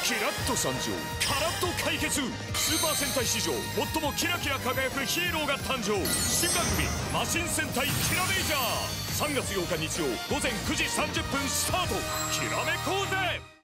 キラッと参上、カラッと解決。スーパー戦隊史上最もキラキラ輝くヒーローが誕生。新番組「マシン戦隊キラメイジャー」3月8日日曜午前9時30分スタート。きらめこうぜ。